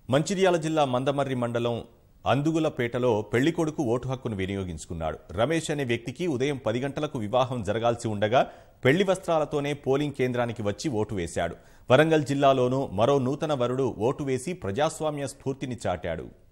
మంచిర్యాల జిల్లా మందమర్రి మండలం అందుగులపేటలో పెళ్లికొడుకు ఓటు హక్కును వినియోగించుకున్నాడు. రమేష్ అనే వ్యక్తికి ఉదయం 10 గంటలకు వివాహం జరగాల్సి ఉండగా పెళ్లి వస్త్రాలతోనే పోలింగ్ కేంద్రానికి వచ్చి ఓటు వేశాడు. వరంగల్ జిల్లాలోనూ మరో నూతన వరుడు ఓటు వేసి ప్రజాస్వామ్య స్ఫూర్తిని చాటాడు.